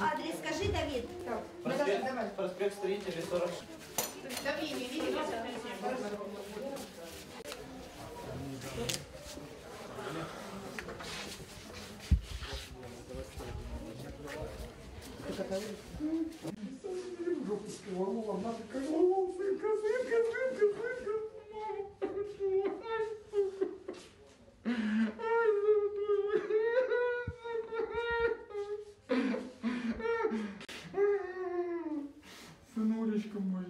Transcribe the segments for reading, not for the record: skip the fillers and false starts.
Адрес скажи, Давид. Проспект Строителей 46. Давление видели? Сынулечка моя.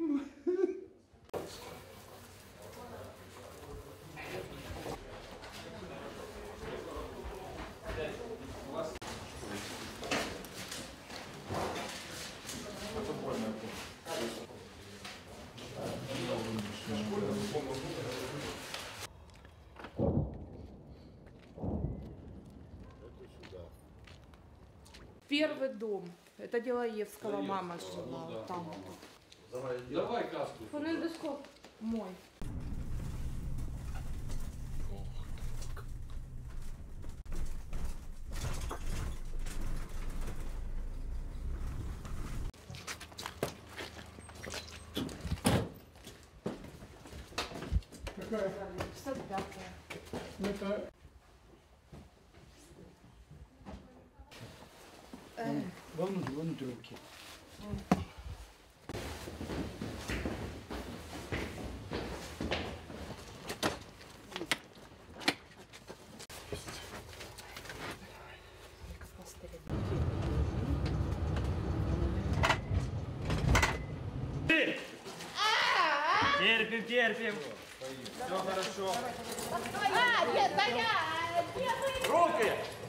Первый дом. Это Делаевского мама жила там. Давай каску. Фонендоскоп мой. Какая? 65-я. Это... Вон трубки. Терпим, терпим. Все хорошо. Нет, да я... Руки!